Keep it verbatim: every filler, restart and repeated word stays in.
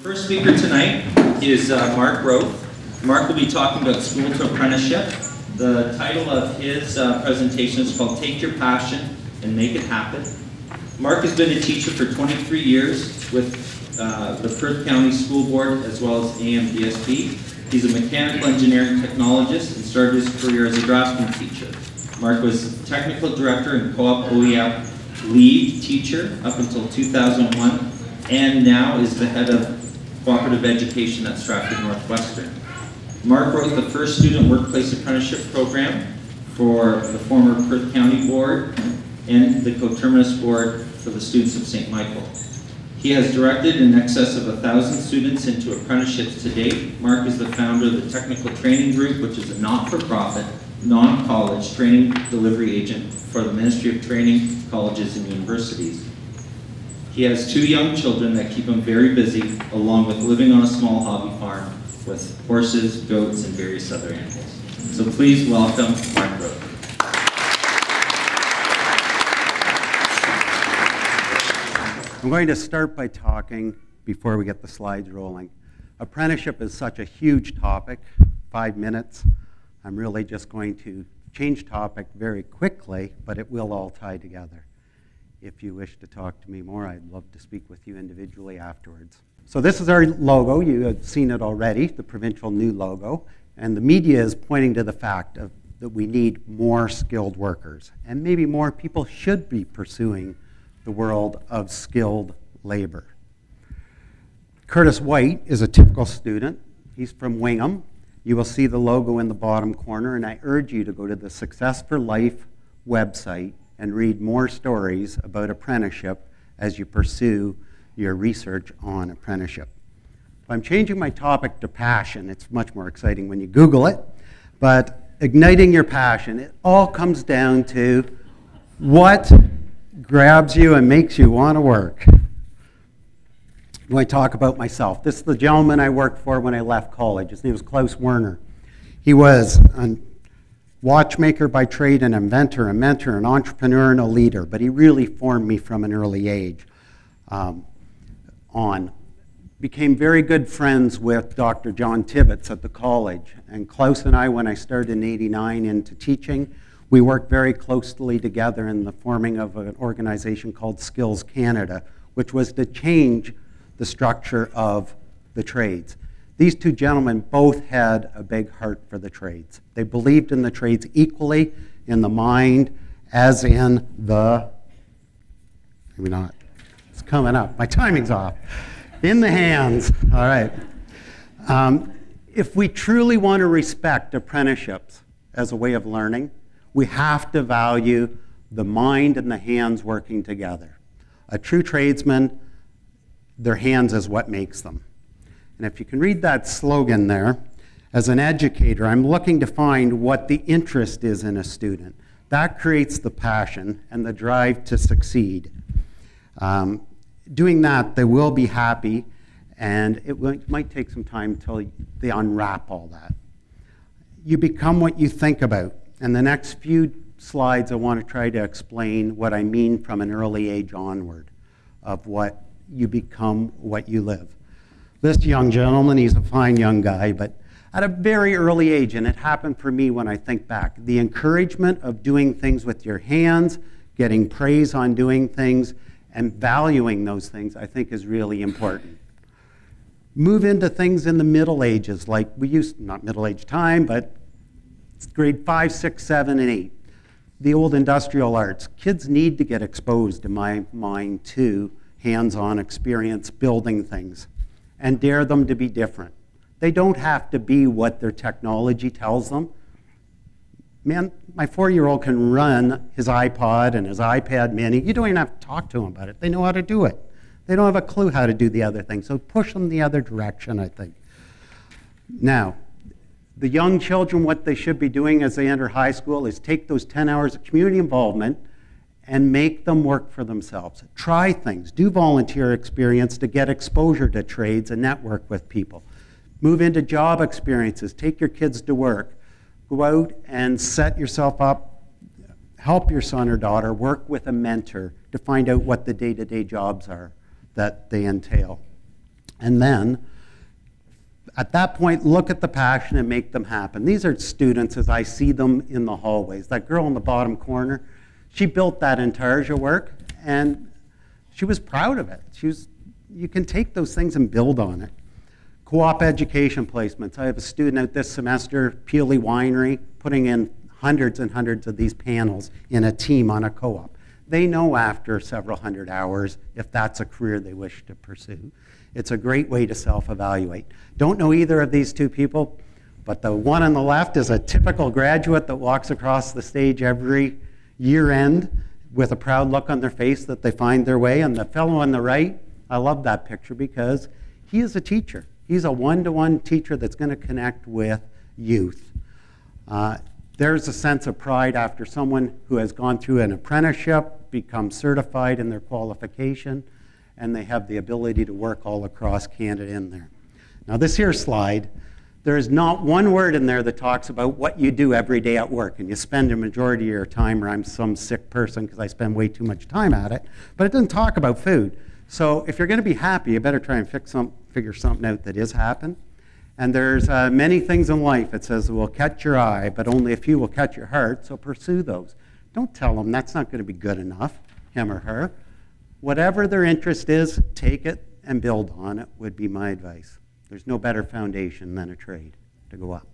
First speaker tonight is uh, Mark Roth. Mark will be talking about school to apprenticeship. The title of his uh, presentation is called Take Your Passion and Make It Happen. Mark has been a teacher for twenty-three years with uh, the Perth County School Board as well as A M D S B. He's a mechanical engineering technologist and started his career as a draftsman teacher. Mark was technical director and co-op O E M lead teacher up until two thousand one, and now is the head of cooperative education at Stratford Northwestern. Mark wrote the first student workplace apprenticeship program for the former Perth County Board and the coterminous board for the students of Saint Michael. He has directed in excess of a thousand students into apprenticeships to date. Mark is the founder of the Technical Training Group, which is a not-for-profit, non-college training delivery agent for the Ministry of Training, colleges, and universities. He has two young children that keep him very busy, along with living on a small hobby farm with horses, goats, and various other animals. So please welcome Mark Roth. I'm going to start by talking, before we get the slides rolling. Apprenticeship is such a huge topic, five minutes. I'm really just going to change topic very quickly, but it will all tie together. If you wish to talk to me more, I'd love to speak with you individually afterwards. So this is our logo. You have seen it already, the provincial new logo. And the media is pointing to the fact of, that we need more skilled workers. And maybe more people should be pursuing the world of skilled labor. Curtis White is a typical student. He's from Wingham. You will see the logo in the bottom corner, and I urge you to go to the Success for Life website and read more stories about apprenticeship as you pursue your research on apprenticeship. I'm changing my topic to passion. It's much more exciting when you Google it, but igniting your passion, it all comes down to what grabs you and makes you want to work. When I talk about myself, this is the gentleman I worked for when I left college. His name was Klaus Werner. He was a watchmaker by trade, an inventor, a mentor, an entrepreneur, and a leader, but he really formed me from an early age um, on. Became very good friends with Doctor John Tibbetts at the college, and Klaus and I, when I started in eighty-nine into teaching, we worked very closely together in the forming of an organization called Skills Canada, which was to change the structure of the trades. These two gentlemen both had a big heart for the trades. They believed in the trades equally in the mind as in the, maybe not, it's coming up, my timing's off, in the hands, all right. Um, if we truly want to respect apprenticeships as a way of learning, we have to value the mind and the hands working together. A true tradesman, their hands is what makes them. And if you can read that slogan there, as an educator, I'm looking to find what the interest is in a student. That creates the passion and the drive to succeed. Um, doing that, they will be happy, and it will, might take some time until they unwrap all that. You become what you think about. And the next few slides, I want to try to explain what I mean from an early age onward of what you become, what you live. This young gentleman, he's a fine young guy, but at a very early age, and it happened for me when I think back, the encouragement of doing things with your hands, getting praise on doing things, and valuing those things, I think is really important. Move into things in the Middle Ages, like we used, not Middle Age time, but it's grade five, six, seven, and eight. The old industrial arts. Kids need to get exposed, in my mind, to hands-on experience building things, and dare them to be different. They don't have to be what their technology tells them. Man, my four-year-old can run his iPod and his iPad mini. You don't even have to talk to them about it. They know how to do it. They don't have a clue how to do the other thing, so push them the other direction, I think. Now, the young children, what they should be doing as they enter high school is take those ten hours of community involvement and make them work for themselves. Try things. Do volunteer experience to get exposure to trades and network with people. Move into job experiences. Take your kids to work. Go out and set yourself up. Help your son or daughter. Work with a mentor to find out what the day-to-day jobs are that they entail. And then, at that point, look at the passion and make them happen. These are students as I see them in the hallways. That girl in the bottom corner, she built that intarsia work, and she was proud of it. She was, you can take those things and build on it. Co-op education placements. I have a student out this semester, Peely Winery, putting in hundreds and hundreds of these panels in a team on a co-op. They know after several hundred hours if that's a career they wish to pursue. It's a great way to self-evaluate. Don't know either of these two people, but the one on the left is a typical graduate that walks across the stage every year end with a proud look on their face that they find their way. And the fellow on the right, I love that picture because he is a teacher. He's a one-to-one teacher that's going to connect with youth. Uh, there's a sense of pride after someone who has gone through an apprenticeship, become certified in their qualification, and they have the ability to work all across Canada in there. Now this here slide, there is not one word in there that talks about what you do every day at work, and you spend a majority of your time, or I'm some sick person because I spend way too much time at it, but it doesn't talk about food. So if you're going to be happy, you better try and fix some, figure something out that is happen. And there's uh, many things in life it says will catch your eye, but only a few will catch your heart, so pursue those. Don't tell them that's not going to be good enough, him or her. Whatever their interest is, take it and build on it would be my advice. There's no better foundation than a trade to go up.